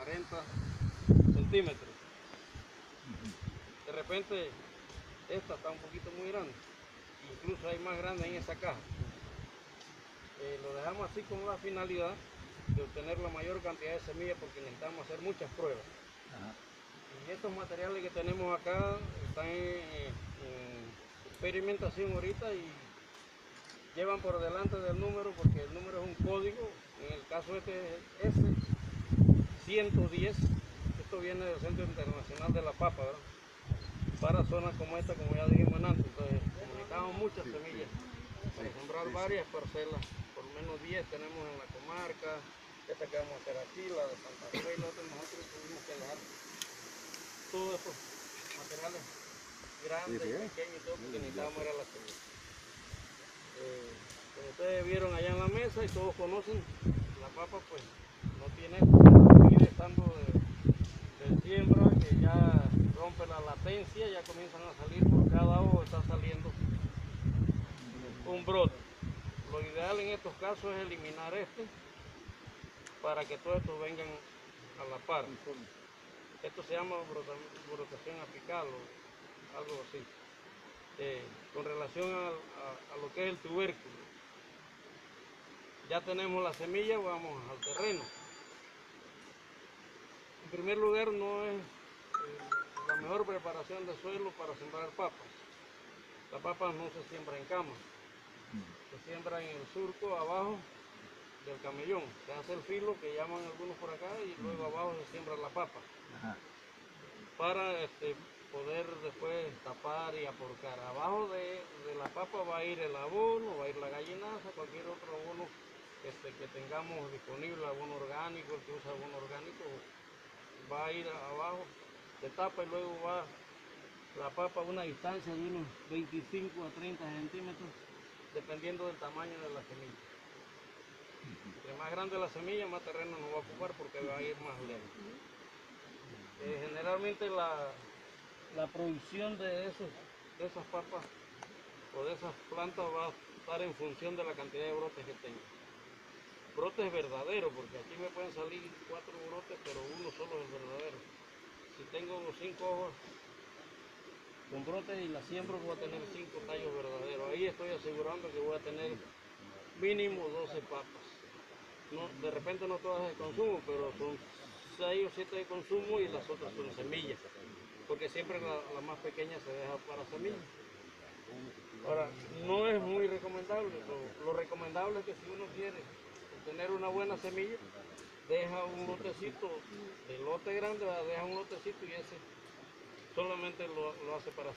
40 centímetros. De repente esta está un poquito muy grande, incluso hay más grande en esa caja. Lo dejamos así con la finalidad de obtener la mayor cantidad de semillas porque necesitamos hacer muchas pruebas. Ajá. Y estos materiales que tenemos acá están en experimentación ahorita y llevan por delante del número porque el número es un código. En el caso este es S110. Esto viene del Centro Internacional de la Papa, ¿verdad? Para zonas como esta, como ya dijimos antes. Entonces necesitamos muchas semillas para sembrar varias parcelas, por lo menos 10 tenemos en la comarca. Esta que vamos a hacer aquí, la de Santa Fe, y la otra nosotros tuvimos que dejar todos estos materiales grandes, pequeños y todo, porque necesitábamos era la semilla. Como ustedes vieron allá en la mesa y todos conocen, la papa pues no tiene esto, estando de siembra, que ya rompe la latencia, ya comienzan a salir, por cada hoja está saliendo un brote. Lo ideal en estos casos es eliminar este para que todos estos vengan a la par. Esto se llama brotación apical o algo así. Con relación a lo que es el tubérculo, ya tenemos la semilla, vamos al terreno. En primer lugar, no es la mejor preparación de suelo para sembrar papas. Las papas no se siembran en cama, se siembran en el surco abajo del camellón. Se hace el filo que llaman algunos por acá y luego abajo se siembra la papa. Ajá. Para poder después tapar y aporcar. Abajo de la papa va a ir el abono, va a ir la gallinaza, cualquier otro abono que tengamos disponible, abono orgánico, el que usa abono orgánico va a ir abajo, se tapa y luego va la papa a una distancia de unos 25 a 30 centímetros, dependiendo del tamaño de la semilla. Entre más grande la semilla, más terreno nos va a ocupar porque va a ir más lejos. Generalmente la producción de esas papas o de esas plantas va a estar en función de la cantidad de brotes que tenga. Brotes verdaderos, porque aquí me pueden salir 4 brotes, pero uno solo es verdadero. Si tengo 5 hojas con brotes y las siembro, voy a tener 5 tallos verdaderos. Ahí estoy asegurando que voy a tener mínimo 12 papas. No, de repente no todas de consumo, pero son 6 o 7 de consumo y las otras son semillas, porque siempre la más pequeña se deja para semillas. Ahora, no es muy recomendable, lo recomendable es que si uno quiere obtener una buena semilla, deja un lotecito, de lote grande, deja un lotecito y ese solamente lo hace para